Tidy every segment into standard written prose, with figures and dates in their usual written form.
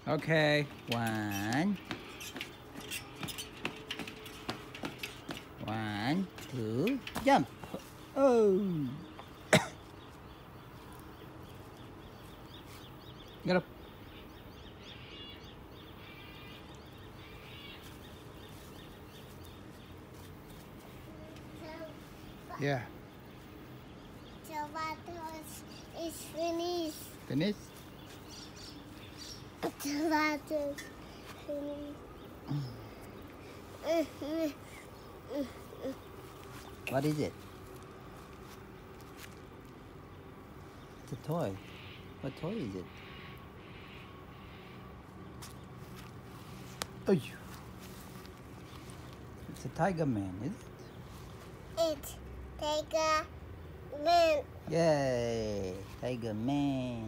Okay, one, two, jump. Oh, get up. Yeah, Tomato is finished. finish. Tomato finished. What is it? It's a toy. What toy is it? Oh, it's a Tiger Man, is it? It's Tiger Man. Yay, Tiger Man.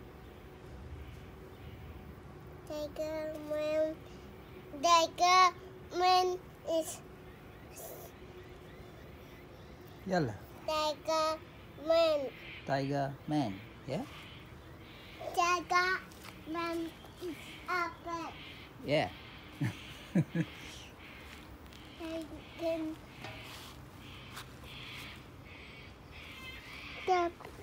Tiger Man. Tiger Man is Yalla, Tiger Man. Tiger Man. Yeah? Tiger Man is a pet. Yeah. Tiger.